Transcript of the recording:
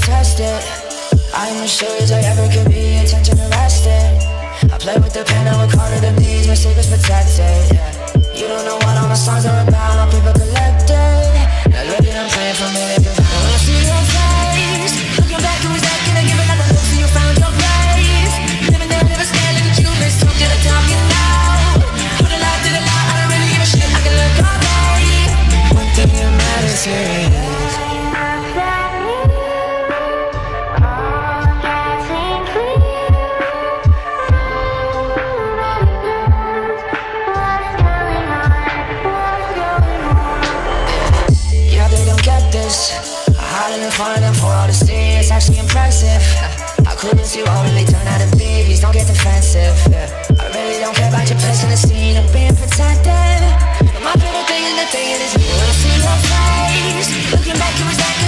tested. I'm as sure as I ever could be, attention arrested. I play with the pen, I work harder than these, my secret's protected, yeah. You don't know what all my songs are about, my people collected. Now look at I'm playing for me, they I wanna see your face. Looking back, who's that gonna give another look so you found your place? Living there, never scared, look at you, let's talk to the top, you know. Put a lot to the lie, I don't really give a shit, I can look all day. One thing that matters here is fun and for all to see, it's actually impressive. How cool is you all really turn out to be? Please don't get defensive, yeah. I really don't care about your place in the scene and being protected, but my favorite thing is the thing is you. Wanna see your face. Looking back, it was that